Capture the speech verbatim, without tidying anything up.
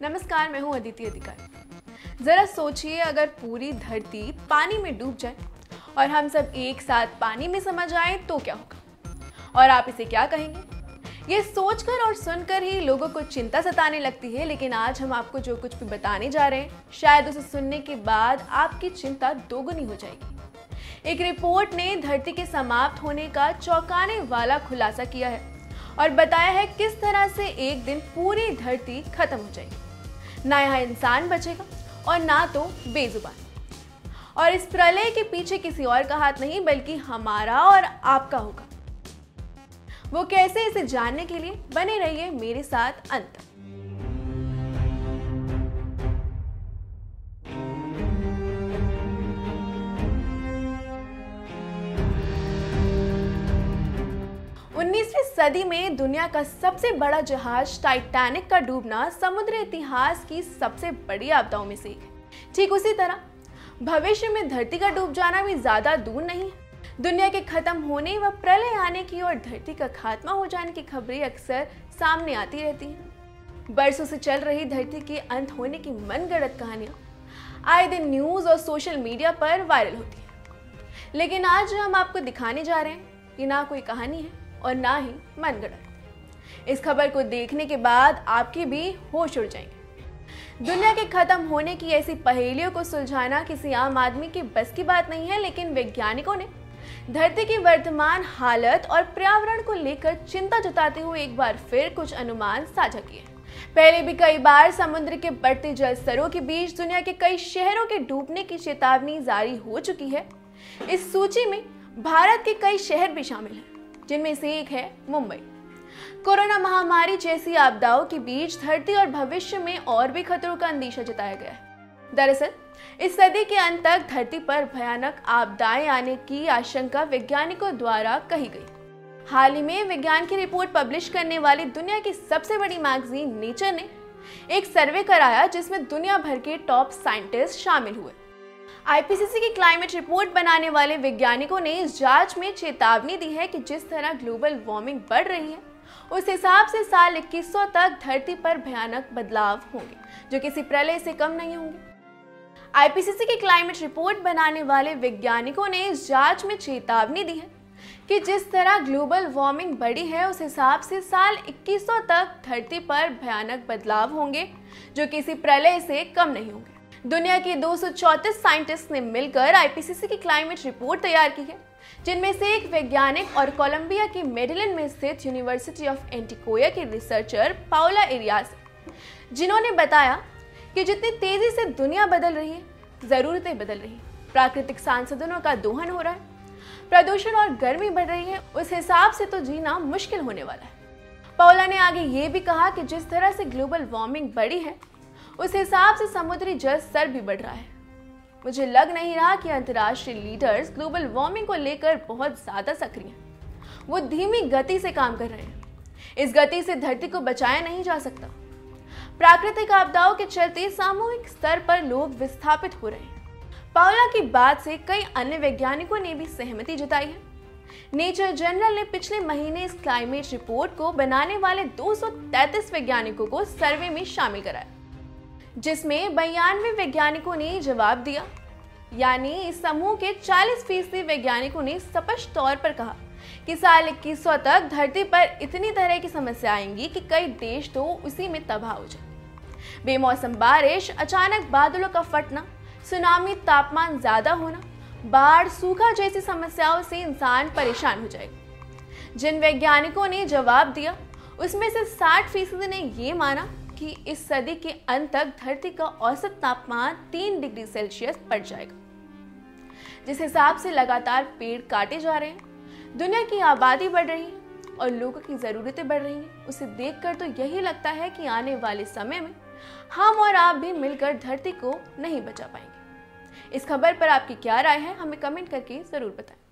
नमस्कार, मैं हूं अदिति अधिकारी। जरा सोचिए, अगर पूरी धरती पानी में डूब जाए और हम सब एक साथ पानी में समा जाएं तो क्या होगा और आप इसे क्या कहेंगे। ये सोचकर और सुनकर ही लोगों को चिंता सताने लगती है, लेकिन आज हम आपको जो कुछ भी बताने जा रहे हैं, शायद उसे सुनने के बाद आपकी चिंता दोगुनी हो जाएगी। एक रिपोर्ट ने धरती के समाप्त होने का चौंकाने वाला खुलासा किया है और बताया है किस तरह से एक दिन पूरी धरती खत्म हो जाएगी। ना यहाँ इंसान बचेगा और ना तो बेजुबान। और इस प्रलय के पीछे किसी और का हाथ नहीं बल्कि हमारा और आपका होगा। वो कैसे, इसे जानने के लिए बने रहिए मेरे साथ अंत तक। उन्नीसवीं सदी में दुनिया का सबसे बड़ा जहाज टाइटैनिक का डूबना समुद्र इतिहास की सबसे बड़ी आपदाओं में से एक है। ठीक उसी तरह भविष्य में धरती का डूब जाना भी ज्यादा दूर नहीं है। दुनिया के खत्म होने व प्रलय आने की और धरती का खात्मा हो जाने की खबरें अक्सर सामने आती रहती हैं। बरसों से चल रही धरती के अंत होने की मनगढ़ंत कहानियां आए दिन न्यूज और सोशल मीडिया पर वायरल होती हैं। लेकिन आज जो हम आपको दिखाने जा रहे हैं, ये ना कोई कहानी है और ना ही मनगढ़ंत। इस खबर को देखने के बाद आपके भी होश उड़ जाएंगे। दुनिया के खत्म होने की ऐसी पहेलियों को सुलझाना किसी आम आदमी की बस की बात नहीं है, लेकिन वैज्ञानिकों ने धरती की वर्तमान हालत और पर्यावरण को लेकर चिंता जताते हुए एक बार फिर कुछ अनुमान साझा किए। पहले भी कई बार समुद्र के बढ़ते जल स्तरों के बीच दुनिया के कई शहरों के डूबने की चेतावनी जारी हो चुकी है। इस सूची में भारत के कई शहर भी शामिल हैं, जिनमें से एक है मुंबई। कोरोना महामारी जैसी आपदाओं के बीच धरती और भविष्य में और भी खतरों का अंदेशा जताया गया है। दरअसल इस सदी के अंत तक धरती पर भयानक आपदाएं आने की आशंका वैज्ञानिकों द्वारा कही गई। हाल ही में विज्ञान की रिपोर्ट पब्लिश करने वाली दुनिया की सबसे बड़ी मैगजीन नेचर ने एक सर्वे कराया, जिसमें दुनिया भर के टॉप साइंटिस्ट शामिल हुए। आई पी सी सी की क्लाइमेट रिपोर्ट बनाने वाले वैज्ञानिकों ने इस जांच में चेतावनी दी है कि जिस तरह ग्लोबल वार्मिंग बढ़ रही है, उस हिसाब से साल इक्कीस सौ तक धरती पर भयानक बदलाव होंगे, जो किसी प्रलय से कम नहीं होंगे। आई पी सी सी की क्लाइमेट रिपोर्ट बनाने वाले वैज्ञानिकों ने इस जांच में चेतावनी दी है कि जिस तरह ग्लोबल वार्मिंग बढ़ी है, उस हिसाब से साल इक्कीस सौ तक धरती पर भयानक बदलाव होंगे, जो किसी प्रलय से कम नहीं होंगे। दुनिया के दो सौ चौंतीस साइंटिस्ट ने मिलकर आई पी सी सी की क्लाइमेट रिपोर्ट तैयार की है, जिनमें से एक वैज्ञानिक और कोलंबिया की मेडिलिन में स्थित यूनिवर्सिटी ऑफ एंटिकोया के रिसर्चर पाओला एरियास, जिन्होंने बताया कि जितनी तेजी से दुनिया बदल रही है, जरूरतें बदल रही है, प्राकृतिक संसाधनों का दोहन हो रहा है, प्रदूषण और गर्मी बढ़ रही है, उस हिसाब से तो जीना मुश्किल होने वाला है। पाओला ने आगे ये भी कहा कि जिस तरह से ग्लोबल वार्मिंग बढ़ी है, उस हिसाब से समुद्री जल स्तर भी बढ़ रहा है। मुझे लग नहीं रहा कि अंतर्राष्ट्रीय लीडर्स ग्लोबल वार्मिंग को लेकर बहुत ज्यादा सक्रिय हैं। वो धीमी गति से काम कर रहे हैं। इस गति से धरती को बचाया नहीं जा सकता। प्राकृतिक आपदाओं के चलते सामूहिक स्तर पर लोग विस्थापित हो रहे हैं। पाओला की बात से कई अन्य वैज्ञानिकों ने भी सहमति जताई है। नेचर जर्नल ने पिछले महीने इस क्लाइमेट रिपोर्ट को बनाने वाले दो सौ तैंतीस वैज्ञानिकों को सर्वे में शामिल कराया, जिसमें बयानवे वैज्ञानिकों ने जवाब दिया। यानी इस समूह के चालीस फीसदी वैज्ञानिकों ने स्पष्ट तौर पर कहा कि साल इक्कीस सौ तक धरती पर इतनी तरह की समस्या आएंगी कि कई देश तो उसी में तबाह हो जाए। बेमौसम बारिश, अचानक बादलों का फटना, सुनामी, तापमान ज्यादा होना, बाढ़, सूखा जैसी समस्याओं से इंसान परेशान हो जाएगा। जिन वैज्ञानिकों ने जवाब दिया, उसमें से साठ फीसदी ने ये माना कि इस सदी के अंत तक धरती का औसत तापमान तीन डिग्री सेल्सियस बढ़ जाएगा। जिस हिसाब से लगातार पेड़ काटे जा रहे हैं, दुनिया की आबादी बढ़ रही है और लोगों की जरूरतें बढ़ रही हैं, उसे देखकर तो यही लगता है कि आने वाले समय में हम और आप भी मिलकर धरती को नहीं बचा पाएंगे। इस खबर पर आपकी क्या राय है, हमें कमेंट करके जरूर बताएं।